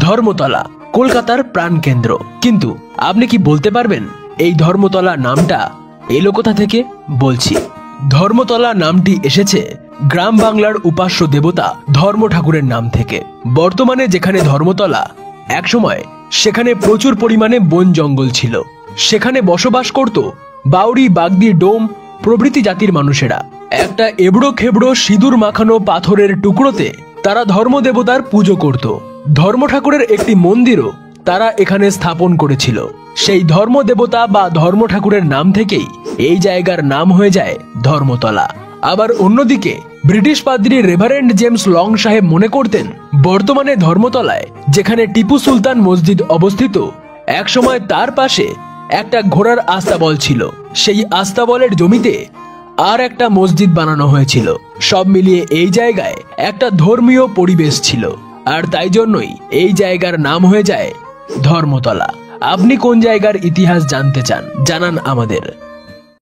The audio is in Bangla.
ধর্মতলা কলকাতার প্রাণকেন্দ্র। কিন্তু আপনি কি বলতে পারবেন এই ধর্মতলা নামটা এলো কোথা থেকে? বলছি, ধর্মতলা নামটি এসেছে গ্রাম বাংলার উপাস্য দেবতা ধর্ম ঠাকুরের নাম থেকে। বর্তমানে যেখানে ধর্মতলা, একসময় সেখানে প্রচুর পরিমাণে বন জঙ্গল ছিল। সেখানে বসবাস করত বাউরি, বাগদি, ডোম প্রভৃতি জাতির মানুষেরা। একটা এবড়ো খেবড়ো সিঁদুর মাখানো পাথরের টুকরোতে তারা ধর্মদেবতার পুজো করত। ধর্ম ঠাকুরের একটি মন্দিরও তারা এখানে স্থাপন করেছিল। সেই ধর্মদেবতা বা ধর্ম ঠাকুরের নাম থেকেই এই জায়গার নাম হয়ে যায় ধর্মতলা। আবার অন্যদিকে ব্রিটিশ পাদ্রী রেভারেন্ড জেমস লং সাহেব মনে করতেন বর্তমানে ধর্মতলায় যেখানে টিপু সুলতান মসজিদ অবস্থিত, একসময় তার পাশে একটা ঘোড়ার আস্তাবল ছিল। সেই আস্তাবলের জমিতে আর একটা মসজিদ বানানো হয়েছিল। সব মিলিয়ে এই জায়গায় একটা ধর্মীয় পরিবেশ ছিল, আর তাই জন্যই এই জায়গার নাম হয়ে যায় ধর্মতলা। আপনি কোন জায়গার ইতিহাস জানতে চান জানান আমাদের।